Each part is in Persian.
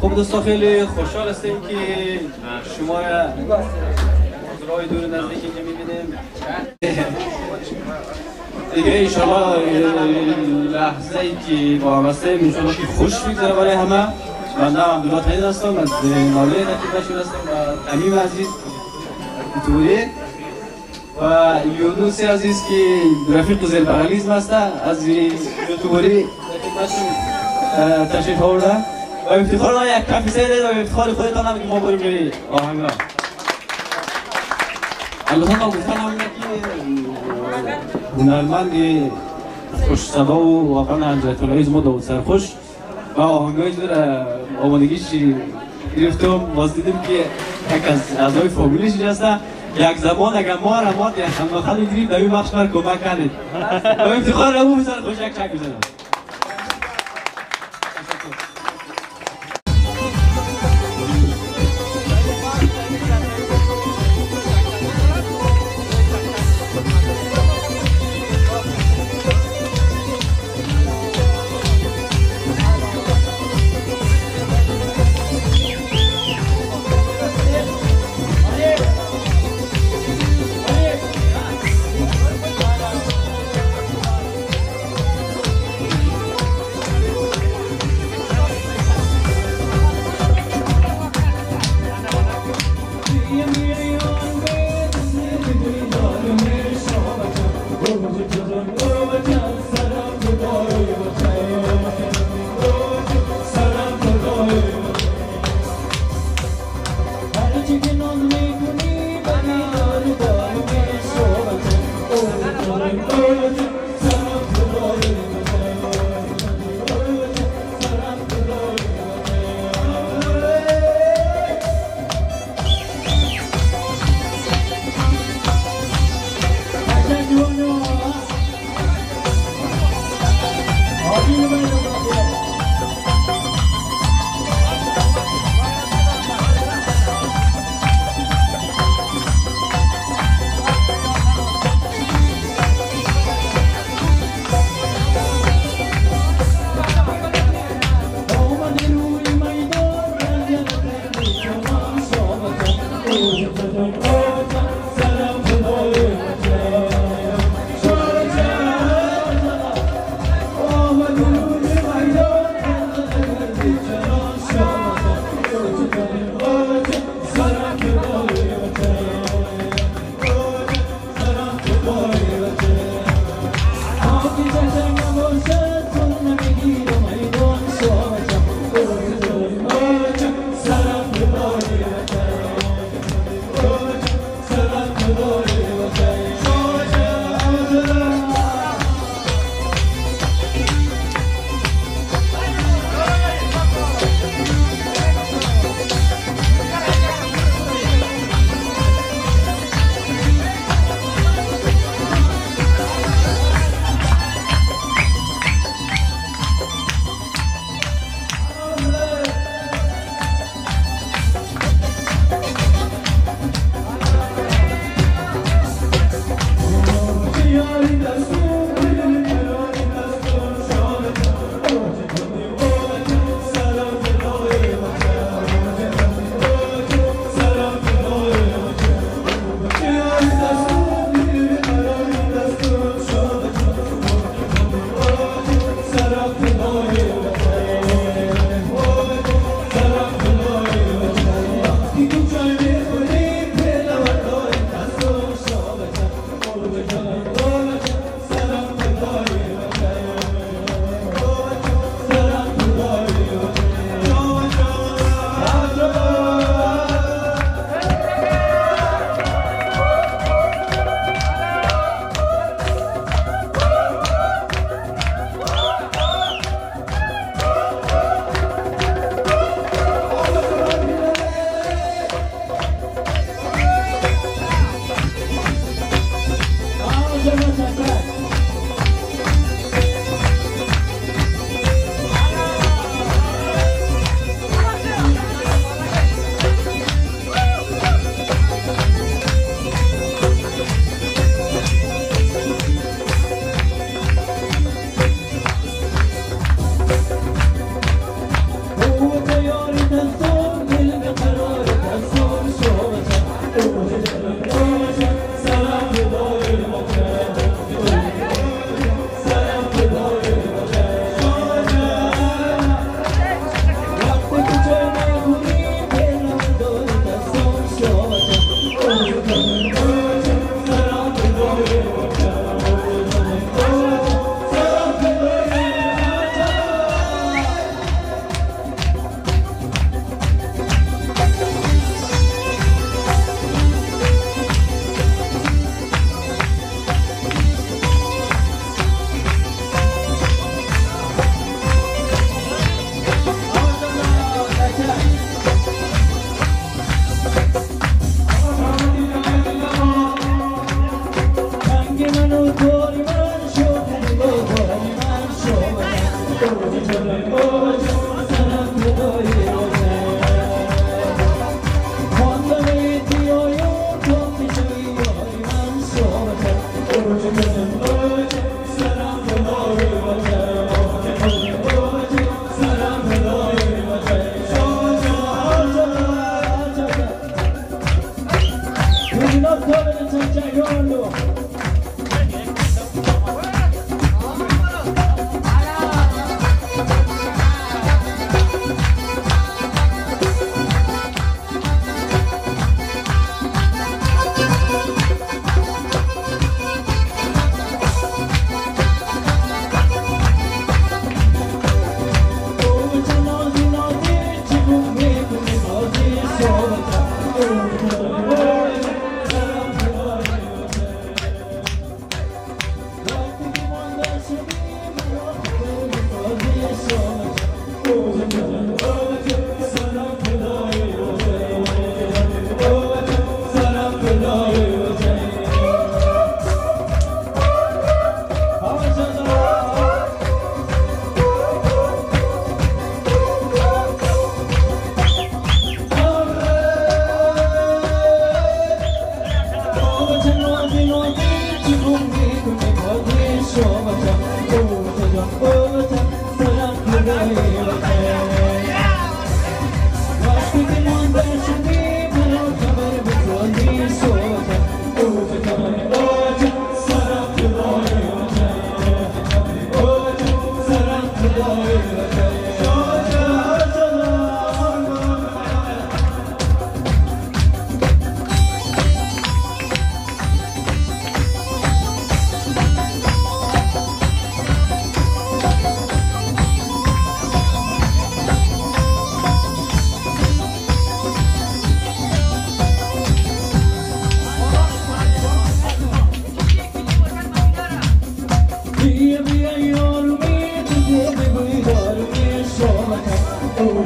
خب دوستا خیلی خوشحال هستیم که شما را از راه دور نزدیک اینجا میبینیم دیگه انشالله لحظه ای که با هم هستیم انشالله که خوش بگذره برای همه. من عبدالله طهید هستم از ناله نتیبه هستم و تمیم عزیز توری و یونوسی عزیز که رفیق زیر بغلیزم هسته از یوتیوبری تشریف آورده و افتخار را یک کافی سیده و افتخار خودتان هم که ما بریم روی آهنگا. البته ما گفتن هم که هنرمند خوش صدا و واقعا حضرت العزیز ما داود سرخوش و آهنگای در آمادگیش گرفتم باز دیدیم که یک از اعضای فامیلیش هسته یک زمان اگر ما را ما هم خیلی دیدیم در این بخش بر کمک کردید و افتخار را بو بزنید خوش یک چک بزنید.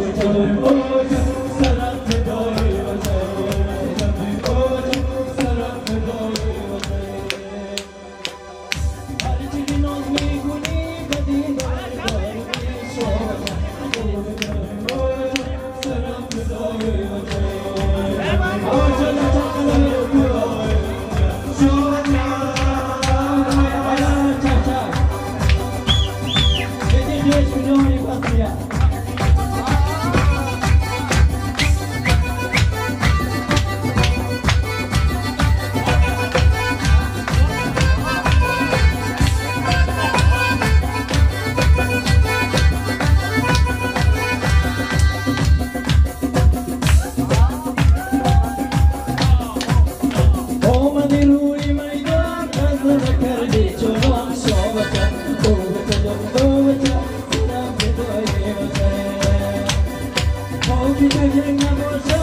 Oh,